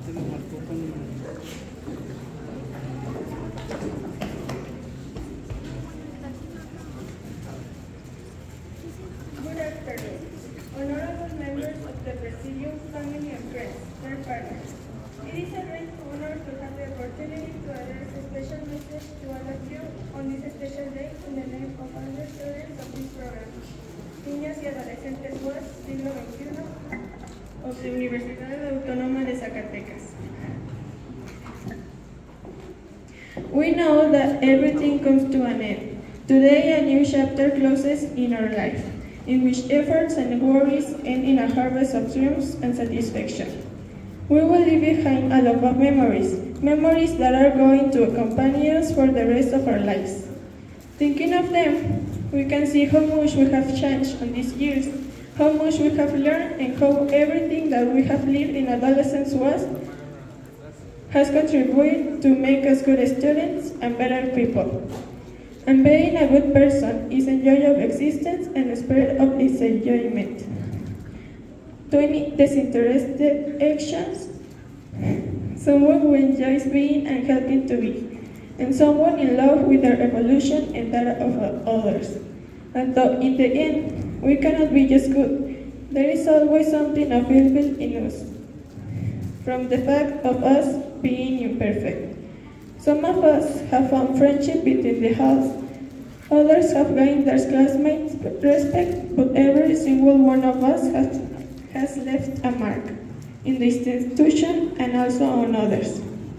Good afternoon, honorable members of the Presidium, family and friends, dear partners. It is a great honor to have the opportunity to address a special message to all of you on this special day in the name of all the students of this program, Niñas y Adolescentes UAS, siglo XXI, of the Universidad Autónoma de Zacatecas. We know that everything comes to an end. Today, a new chapter closes in our life, in which efforts and worries end in a harvest of triumphs and satisfaction. We will leave behind a lot of memories, memories that are going to accompany us for the rest of our lives. Thinking of them, we can see how much we have changed in these years, how much we have learned, and how everything that we have lived in adolescence has contributed to make us good students and better people. And being a good person is a joy of existence and the spirit of its enjoyment. Doing disinterested actions, someone who enjoys being and helping to be, and someone in love with their evolution and that of others. And though in the end, we cannot be just good, there is always something of evil in us, from the fact of us being imperfect. Some of us have found friendship between the halves, others have gained their classmates' respect, but every single one of us has left a mark in the institution and also on others.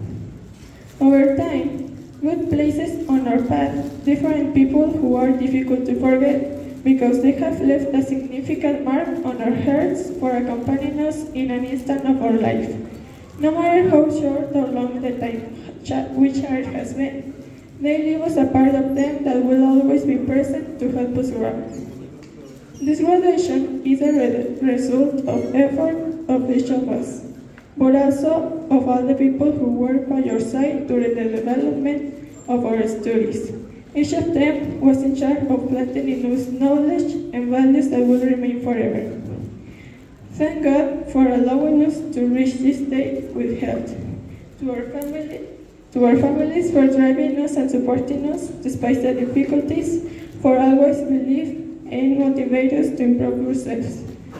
Over time, good places on our path different people who are difficult to forget because they have left a significant mark on our hearts for accompanying us in an instant of our life. No matter how short or long the time which art has been, they leave us a part of them that will always be present to help us grow. This graduation is a result of effort of each of us, but also of all the people who work by your side during the development of our studies. Each of them was in charge of planting in us knowledge and values that will remain forever. Thank God for allowing us to reach this day with health. To our families for driving us and supporting us despite the difficulties, for always believe and motivate us to improve ourselves.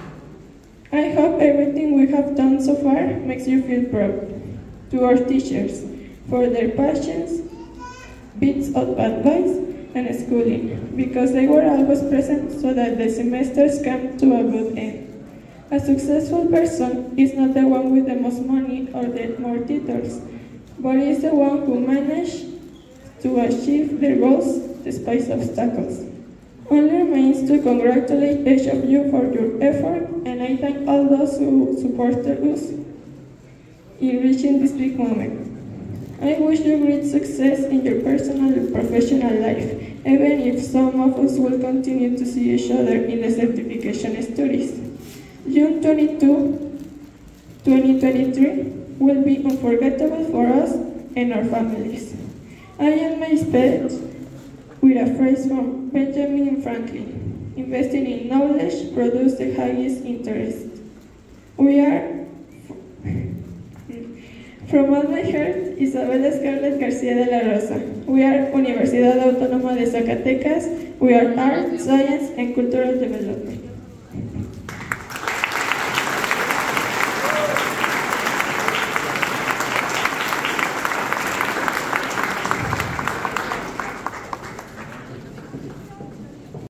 I hope everything we have done so far makes you feel proud. To our teachers, for their passions, bits of advice, and schooling, because they were always present so that the semesters come to a good end. A successful person is not the one with the most money or the more titles, but is the one who managed to achieve their goals despite obstacles. Only remains to congratulate each of you for your effort, and I thank all those who supported us in reaching this big moment. I wish you great success in your personal and professional life, even if some of us will continue to see each other in the certification studies. June 22, 2023 will be unforgettable for us and our families. I end my speech with a phrase from Benjamin Franklin: investing in knowledge produces the highest interest. We are, from all my heart, Isabela Scarlett García de la Rosa. We are Universidad Autónoma de Zacatecas. We are Art, Science, and Cultural Development.